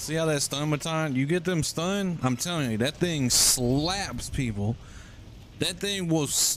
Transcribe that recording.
See how that stun baton, you get them stun, I'm telling you, that thing slaps people. That thing will